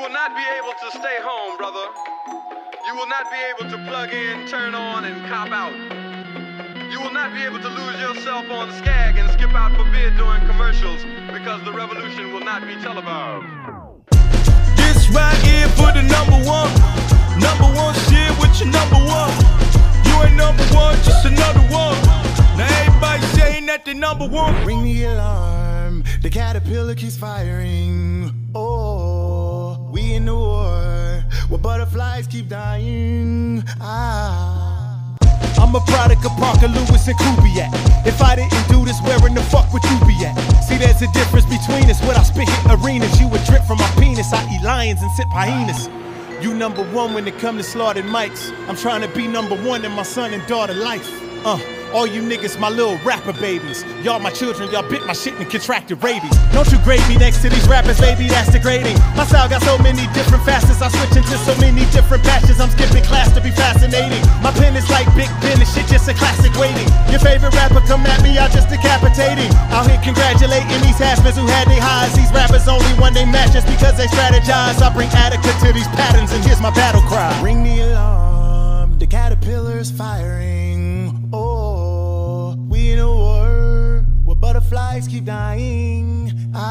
will not be able to stay home, brother. You will not be able to plug in, turn on, and cop out. You will not be able to lose yourself on Skag and skip out for bid during commercials because the revolution will not be televised. This right here for the number one shit with your number one. You ain't number one, just another one. Now everybody saying that they number one. Ring the alarm, the caterpillar keeps firing. Oh, we in the war, where butterflies keep dying. I'm a product of Parker Lewis and Kubiak. If I didn't do this, where in the fuck would you be at? See, there's a difference between us. What I spit hit arenas. You would drip from my penis. I eat lions and sip hyenas. You number one when it come to slaughtered mics. I'm trying to be number one in my son and daughter life. All you niggas, my little rapper babies. Y'all my children, y'all bit my shit and contracted rabies. Don't you grade me next to these rappers, baby, that's degrading. My style got so many different facets, I switch into so many different patches. I'm skipping class to be fascinating. My pen is like Big Ben, this shit just a classic waiting. Your favorite rapper come at me, I just decapitating. Out here congratulating these has-beens who had their highs. These rappers only when they match just because they strategize. I bring adequate to these patterns and here's my battle cry. Ring the alarm, the caterpillar's firing. Oh, we in a war, where butterflies keep dying.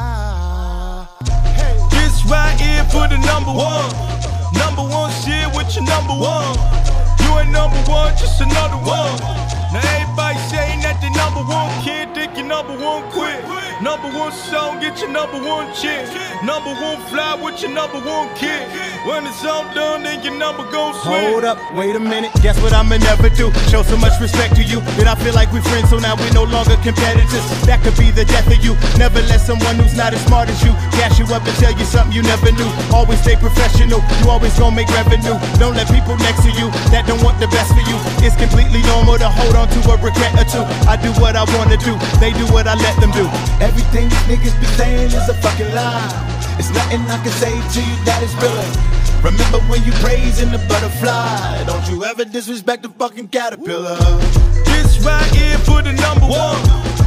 Hey. This right here for the number one shit with your number one. You ain't number one, just another one. Now everybody saying that they number one kid, think you number one quit. Number one song, get your number one chick. Number one fly with your number one kid. When it's all done, then your number gon' swing. Hold up, wait a minute, guess what I'ma never do? Show so much respect to you that I feel like we're friends, so now we're no longer competitors. That could be the death of you. Never let someone who's not as smart as you gas you up and tell you something you never knew. Always stay professional, you always gon' make revenue. Don't let people next to you that don't want the best for you. It's completely normal to hold on to a regret or two. I do what I wanna do, they do what I let them do. Everything these niggas be saying is a fucking lie. It's nothing I can say to you that is realer. Remember when you praising the butterfly. Don't you ever disrespect the fucking caterpillar. This right here for the number one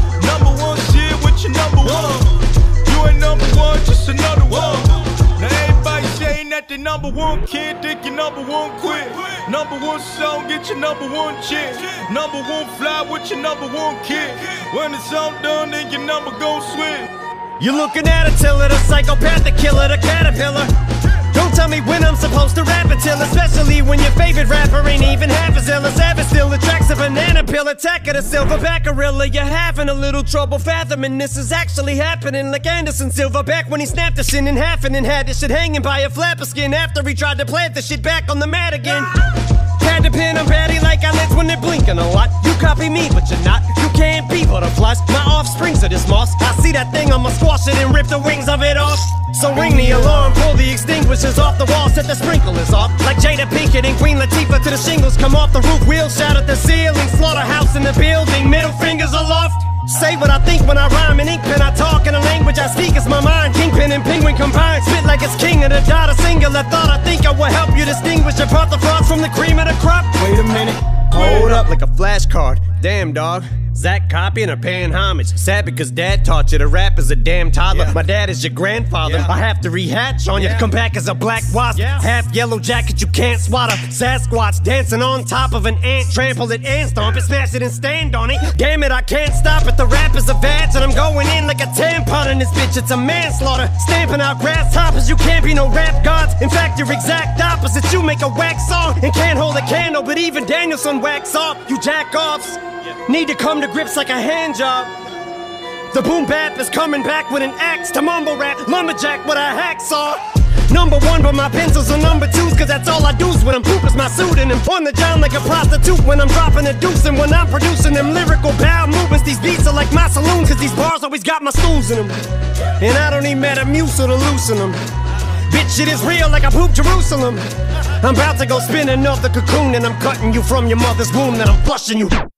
shit with your number one. You ain't number one, just another one. Now everybody saying that they number one kid, think you number one quit. Number one song, get your number one chick. Number one fly with your number one kid. When it's all done, then your number gon' swing. You're looking at a tiller, the psychopathic killer, the caterpillar. Don't tell me when I'm supposed to rap until, especially when your favorite rapper ain't even half as ill as ever. Still attracts a banana peel, attack of the silverback gorilla. You're having a little trouble fathoming this is actually happening. Like Anderson Silverback when he snapped the shit in half and then had this shit hanging by a flap of skin after he tried to plant the shit back on the mat again. Had to pin, I'm batty like eyelids when they're blinking a lot. You copy me, but you're not. You can't be butterflies. My offsprings are this moss. I see that thing, I'ma squash it and rip the wings of it off. So ring the alarm, pull the extinguishers off the wall, set the sprinklers off. Like Jada Pinkett and Queen Latifah, to the shingles come off the roof, wheels shout at the ceiling, slaughterhouse in the building, middle fingers aloft. Say what I think when I rhyme in ink pen, I talk in a language I speak, it's my mind. Kingpin and penguin combined, spit like it's king of the dot, a singular thought. I think I will help you distinguish your the frost from the cream of the crop. Wait a minute, hold up. Like a flashcard, damn dog. Zach copying or paying homage. Sad because dad taught you to rap as a damn toddler. My dad is your grandfather. I have to rehatch on you. Come back as a black wasp. Half yellow jacket you can't swat up. Sasquatch dancing on top of an ant. Trample it and stomp it, smash it and stand on it. Damn it, I can't stop it. The rap is a badge and I'm going in like a tampon in this bitch. It's a manslaughter. Stamping out grasshoppers. You can't be no rap gods. In fact, you're exact opposite. You make a wax song and can't hold a candle, but even Danielson wax off. You jack offs. Need to come to grips like a hand job. The boom bap is coming back with an axe to mumble rap. Lumberjack with a hacksaw. Number one, but my pencils are number twos, cause that's all I do's when I'm poop is my suit. And I'm on the job like a prostitute when I'm dropping a deuce. And when I'm producing them lyrical bowel movements, these beats are like my saloon, cause these bars always got my stools in them. And I don't need Metamucil to loosen them. Bitch, shit is real like I pooped Jerusalem. I'm about to go spin another cocoon, and I'm cutting you from your mother's womb, then I'm flushing you.